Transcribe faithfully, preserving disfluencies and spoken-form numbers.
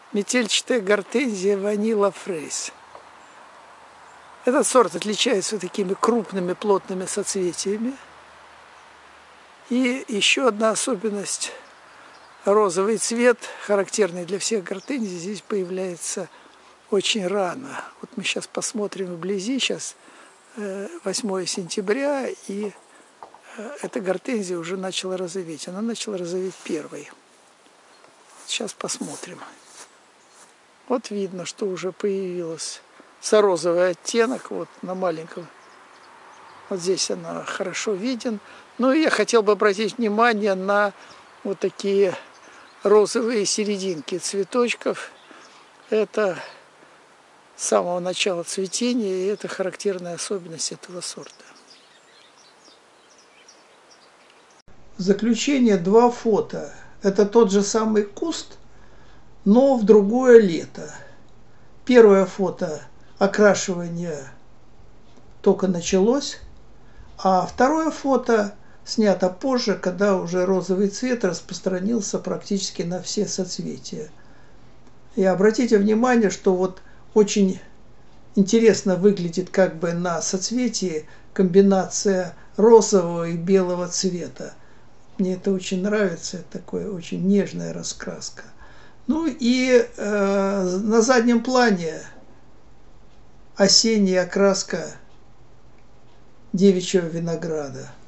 Метельчатая гортензия Ванила Фрейс. Этот сорт отличается такими крупными плотными соцветиями. И еще одна особенность. Розовый цвет, характерный для всех гортензий, здесь появляется очень рано. Вот мы сейчас посмотрим вблизи. Сейчас восьмое сентября, и эта гортензия уже начала розоветь. Она начала розоветь первой. Сейчас посмотрим. Вот видно, что уже появился розовый оттенок вот на маленьком. Вот здесь она хорошо виден. Ну и я хотел бы обратить внимание на вот такие розовые серединки цветочков. Это с самого начала цветения, и это характерная особенность этого сорта. В заключение два фото. Это тот же самый куст, но в другое лето. Первое фото окрашивание только началось, а второе фото снято позже, когда уже розовый цвет распространился практически на все соцветия. И обратите внимание, что вот очень интересно выглядит как бы на соцветии комбинация розового и белого цвета. Мне это очень нравится, это такая очень нежная раскраска. Ну и э, на заднем плане осенняя окраска девичьего винограда.